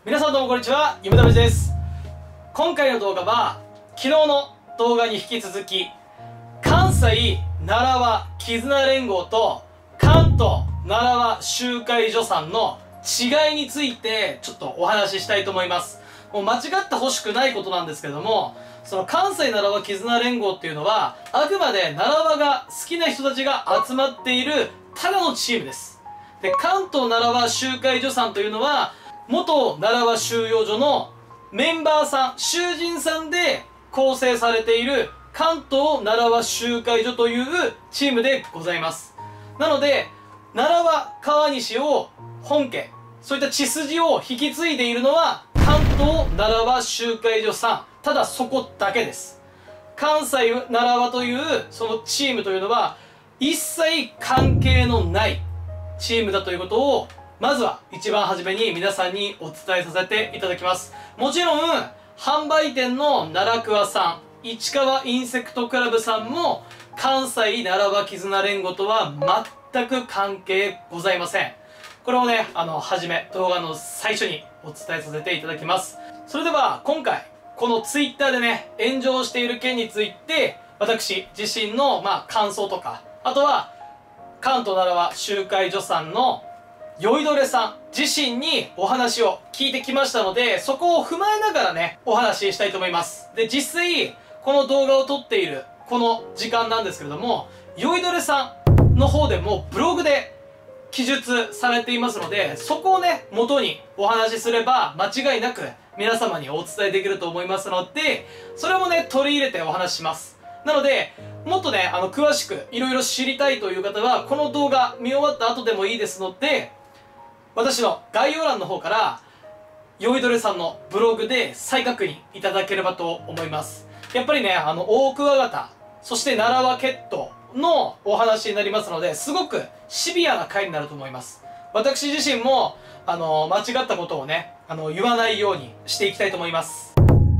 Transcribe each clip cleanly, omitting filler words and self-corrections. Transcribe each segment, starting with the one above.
皆さんどうもこんにちは、ゆめためです。今回の動画は昨日の動画に引き続き、関西奈良和絆連合と関東奈良和集会所さんの違いについてちょっとお話ししたいと思います。もう間違ってほしくないことなんですけども、その関西奈良和絆連合っていうのはあくまで奈良和が好きな人たちが集まっているただのチームです。で、関東奈良和集会所さんというのは元奈良和収容所のメンバーさん、囚人さんで構成されている関東奈良和集会所というチームでございます。なので、奈良和川西を本家、そういった血筋を引き継いでいるのは関東奈良和集会所さん、ただそこだけです。関西奈良和というそのチームというのは一切関係のないチームだということをまずは一番初めに皆さんにお伝えさせていただきます。もちろん販売店の奈良桑さん、市川インセクトクラブさんも関西奈良和絆連合とは全く関係ございません。これをね、初め動画の最初にお伝えさせていただきます。それでは今回このツイッターでね、炎上している件について私自身の感想とか、あとは関東奈良和集会所さんの酔いどれさん自身にお話を聞いてきましたので、そこを踏まえながらね、お話ししたいと思います。で、実際この動画を撮っているこの時間なんですけれども、酔いどれさんの方でもブログで記述されていますので、そこをね元にお話しすれば間違いなく皆様にお伝えできると思いますので、それもね取り入れてお話しします。なのでもっとね詳しくいろいろ知りたいという方はこの動画見終わった後でもいいですので、私の概要欄の方から酔いどれさんのブログで再確認いただければと思います。やっぱりね大クワガタ、そして奈良和血統のお話になりますので、すごくシビアな回になると思います。私自身も間違ったことをね言わないようにしていきたいと思います。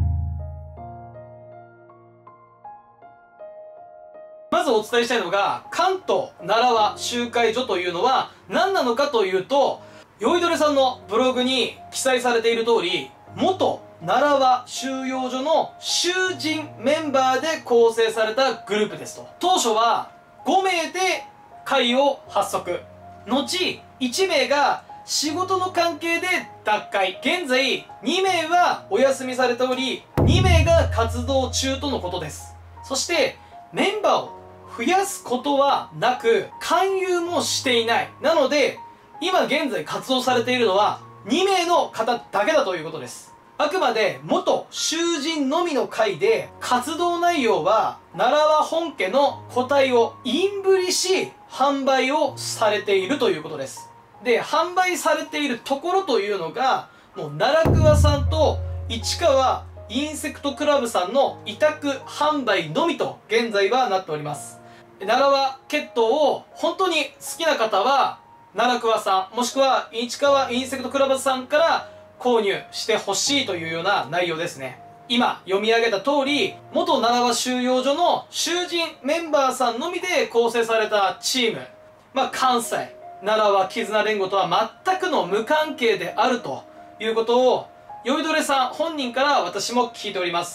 まずお伝えしたいのが、関東奈良和集会所というのは何なのかというと、酔いどれさんのブログに記載されている通り、元奈良和収容所の囚人メンバーで構成されたグループですと。当初は5名で会を発足、後1名が仕事の関係で脱会、現在2名はお休みされており2名が活動中とのことです。そしてメンバーを増やすことはなく勧誘もしていない。なので今現在活動されているのは2名の方だけだということです。あくまで元囚人のみの会で、活動内容は奈良和本家の個体をインブリし販売をされているということです。で、販売されているところというのがもう奈良桑さんと市川インセクトクラブさんの委託販売のみと現在はなっております。奈良和血統を本当に好きな方は奈良桑さんもしくは市川インセクトクラブさんから購入してほしいというような内容ですね。今読み上げた通り、元奈良和収容所の囚人メンバーさんのみで構成されたチーム、関西奈良和絆連合とは全くの無関係であるということを酔いどれさん本人から私も聞いております。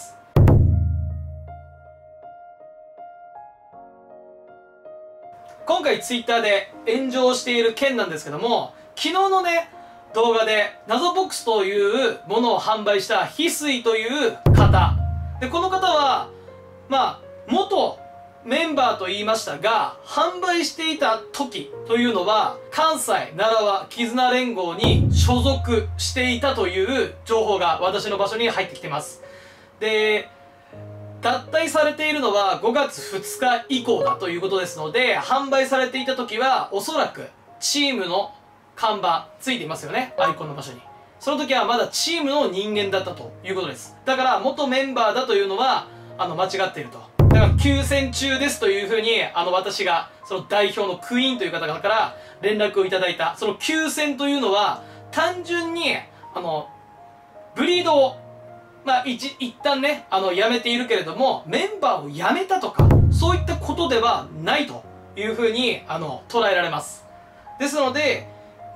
今回ツイッターで炎上している件なんですけども、昨日のね動画で謎ボックスというものを販売した翡翠という方で、この方は元メンバーと言いましたが、販売していた時というのは関西奈良和絆連合に所属していたという情報が私の場所に入ってきてます。で、脱退されているのは5月2日以降だということですので、販売されていた時はおそらくチームの看板ついていますよね、アイコンの場所に。その時はまだチームの人間だったということです。だから元メンバーだというのは間違っていると。だから休戦中ですというふうに私がその代表のクイーンという方々から連絡をいただいた。その休戦というのは単純にブリードを一旦ねやめているけれども、メンバーを辞めたとかそういったことではないというふうに捉えられます。ですので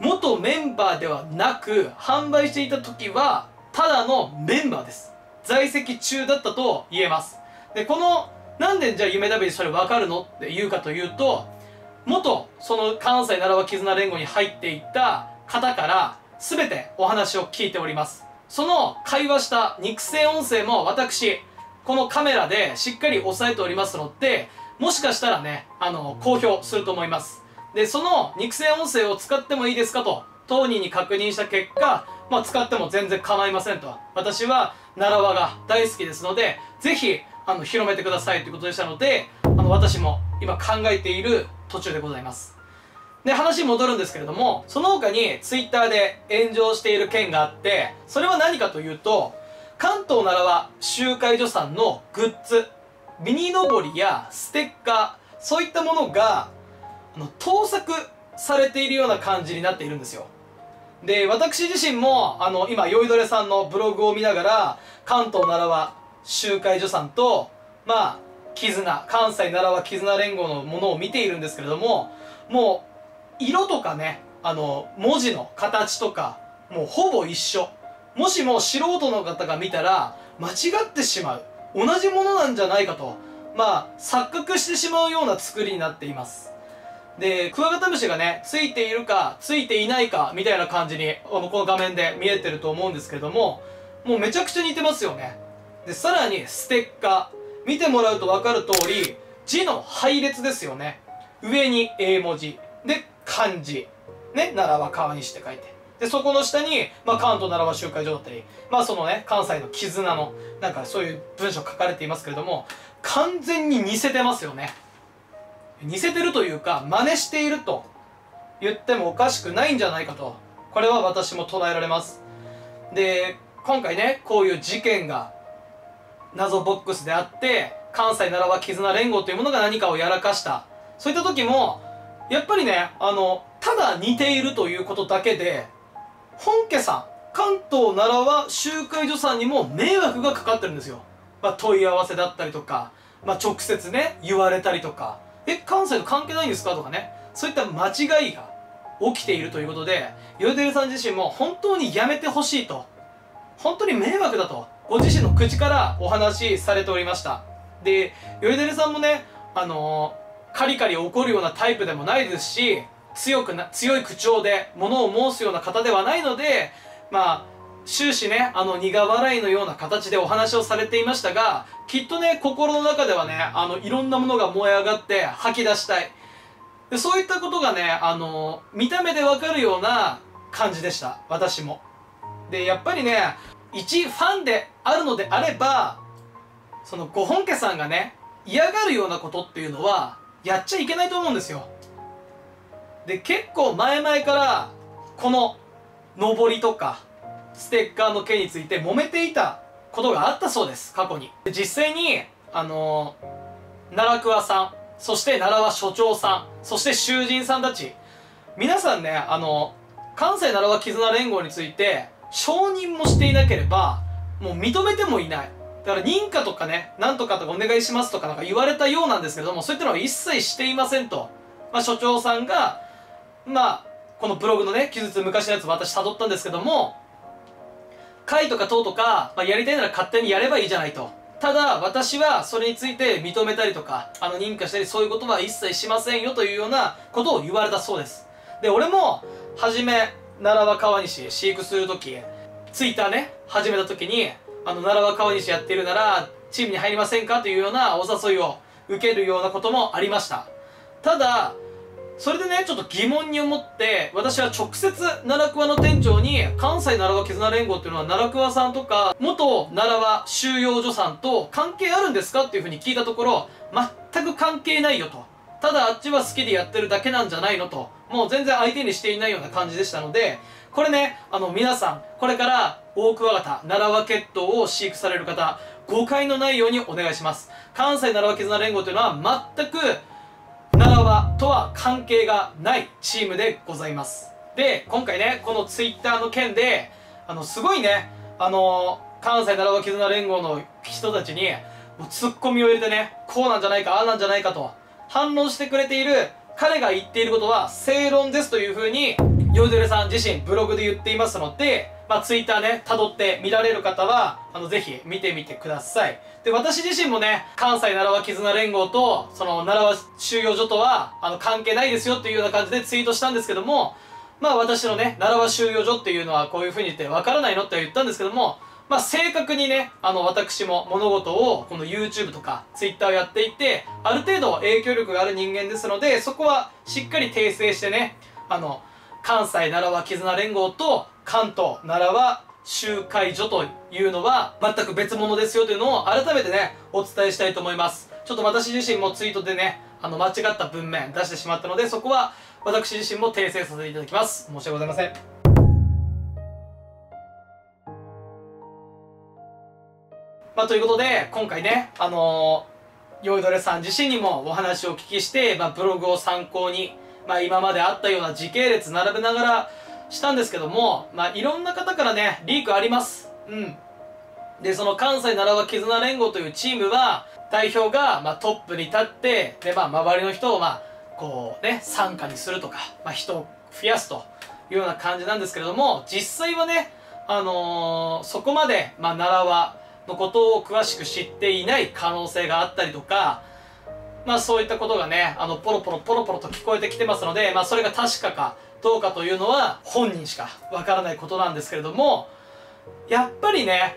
元メンバーではなく、販売していた時はただのメンバーです。在籍中だったと言えます。で、なんでじゃあ夢ダビでそれ分かるのって言うかというと、その関西奈良輪絆連合に入っていった方から全てお話を聞いております。その会話した肉声音声も私、このカメラでしっかり押さえておりますので、もしかしたらね、公表すると思います。で、その肉声音声を使ってもいいですかと、当人に確認した結果、使っても全然構いませんと。私は奈良輪が大好きですので、ぜひ、広めてくださいということでしたので、私も今考えている途中でございます。で、話に戻るんですけれども、その他に Twitter で炎上している件があって、それは何かというと、関東奈良輪集会所さんのグッズ、ミニのぼりやステッカー、そういったものが盗作されているような感じになっているんですよ。で、私自身も今酔いどれさんのブログを見ながら、関東奈良輪集会所さんと関西奈良輪絆連合のものを見ているんですけれども、もう色とかね、文字の形とかもうほぼ一緒。もしも素人の方が見たら間違ってしまう、同じものなんじゃないかと錯覚してしまうような作りになっています。で、クワガタムシがねついているかついていないかみたいな感じにこの画面で見えてると思うんですけれども、もうめちゃくちゃ似てますよね。で、さらにステッカー見てもらうと分かる通り、字の配列ですよね。上に英文字で漢字ね、奈良は川西って書いて、でそこの下に、関東奈良輪集会所だったり、そのね関西の絆のなんかそういう文章書かれていますけれども、完全に似せてますよね。似せてるというか真似していると言ってもおかしくないんじゃないかと、これは私も捉えられます。で、今回ねこういう事件が謎ボックスであって、関西奈良輪絆連合というものが何かをやらかした、そういった時もやっぱりねただ似ているということだけで、本家さん関東奈良輪集会所さんにも迷惑がかかってるんですよ。問い合わせだったりとか、直接ね言われたりとか、関西と関係ないんですかとかね、そういった間違いが起きているということで、よいでるさん自身も本当にやめてほしいと、本当に迷惑だとご自身の口からお話しされておりました。で、よいでるさんもねカリカリ怒るようなタイプでもないですし、強い口調で物を申すような方ではないので、終始ね苦笑いのような形でお話をされていましたが、きっとね心の中ではねいろんなものが燃え上がって吐き出したい、でそういったことがね見た目でわかるような感じでした、私も。で、やっぱりね一ファンであるのであれば、そのご本家さんがね嫌がるようなことっていうのはやっちゃいけないと思うんですよ。で、結構前々からこの上りとかステッカーの件について揉めていたことがあったそうです、過去に。で、実際に奈良桑さん、そして奈良輪所長さん、そして囚人さんたち、皆さんね関西奈良輪絆連合について承認もしていなければもう認めてもいない。だから認可とかね、なんとかとかお願いしますとかなんか言われたようなんですけども、そういったのは一切していませんと。所長さんがこのブログのね記述、昔のやつ私辿ったんですけども、会とか党とか、やりたいなら勝手にやればいいじゃないと。ただ私はそれについて認めたりとか認可したり、そういうことは一切しませんよというようなことを言われたそうです。で、俺も初め奈良輪川西飼育するとき、ツイッターね始めたときに奈良輪川西やってるならチームに入りませんかというようなお誘いを受けるようなこともありました。ただそれでねちょっと疑問に思って、私は直接奈良桑の店長に関西奈良輪絆連合っていうのは奈良桑さんとか元奈良輪収容所さんと関係あるんですかっていうふうに聞いたところ、全く関係ないよと、ただあっちは好きでやってるだけなんじゃないのと、もう全然相手にしていないような感じでしたので、これね皆さんこれからオオクワガタ奈良輪血統を飼育される方、誤解のないようにお願いします。関西奈良輪絆連合というのは全く奈良輪とは関係がないチームでございます。で、今回ねこのツイッターの件ですごいね関西奈良輪絆連合の人たちにもうツッコミを入れてね、こうなんじゃないかああなんじゃないかと反論してくれている彼が言っていることは正論ですというふうにヨイドレさん自身ブログで言っていますので、ツイッターね、辿って見られる方は、ぜひ見てみてください。で、私自身もね、関西奈良輪絆連合と、その奈良輪収容所とは、関係ないですよっていうような感じでツイートしたんですけども、私のね、奈良輪収容所っていうのはこういう風に言ってわからないのって言ったんですけども、正確にね、私も物事をこの YouTube とか Twitter をやっていて、ある程度影響力がある人間ですので、そこはしっかり訂正してね、関西奈良輪絆連合と関東奈良輪集会所というのは全く別物ですよというのを改めてね、お伝えしたいと思います。ちょっと私自身もツイートでね、間違った文面出してしまったので、そこは私自身も訂正させていただきます。申し訳ございません。ということで、今回ね、ヨイドレさん自身にもお話をお聞きして、ブログを参考に、今まであったような時系列並べながらしたんですけども、いろんな方からね、リークあります。で、その関西奈良輪絆連合というチームは、代表が、トップに立って、で、周りの人を、こうね、傘下にするとか、人を増やすというような感じなんですけれども、実際はね、そこまで、奈良輪のことを詳しく知っていない可能性があったりとか、そういったことがね、ポロポロと聞こえてきてますので、それが確かかどうかというのは、本人しかわからないことなんですけれども、やっぱりね、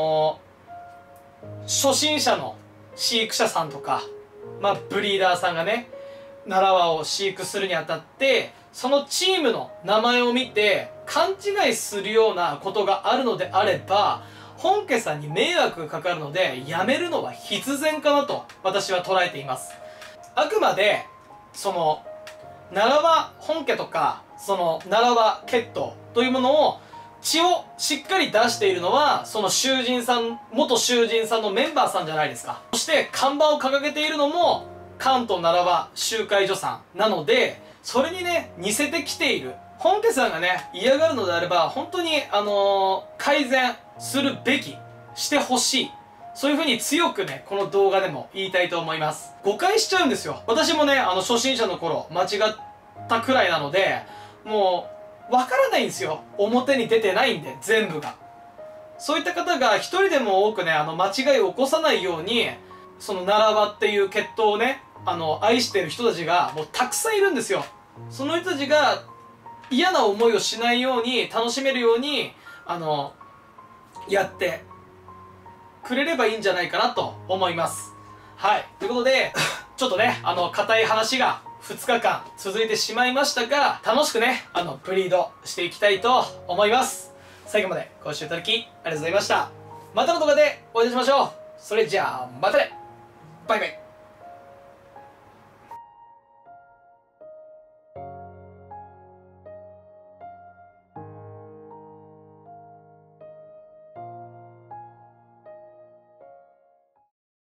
初心者の飼育者さんとか、ブリーダーさんがね、奈良輪を飼育するにあたって、そのチームの名前を見て、勘違いするようなことがあるのであれば、本家さんに迷惑がかかるので、やめるのは必然かなと、私は捉えています。あくまで、その、奈良輪本家とか、その、奈良輪血統というものを、血をしっかり出しているのは、その囚人さん、元囚人さんのメンバーさんじゃないですか。そして、看板を掲げているのも、関東奈良輪集会所さんなので、それにね、似せてきている。本家さんがね、嫌がるのであれば、本当に、改善するべき、してほしい。そういう風に強くね、この動画でも言いたいと思います。誤解しちゃうんですよ。私もね、初心者の頃、間違ったくらいなので、もう、わからないんですよ。表に出てないんで、全部が。そういった方が一人でも多くね、間違いを起こさないように、その奈良輪っていう血統をね、愛してる人たちが、もうたくさんいるんですよ。その人たちが、嫌な思いをしないように、楽しめるように、やってくれればいいんじゃないかなと思います。はい。ということで、ちょっとね、硬い話が2日間続いてしまいましたが、楽しくね、ブリードしていきたいと思います。最後までご視聴いただきありがとうございました。またの動画でお会いしましょう。それじゃあ、またね。バイバイ。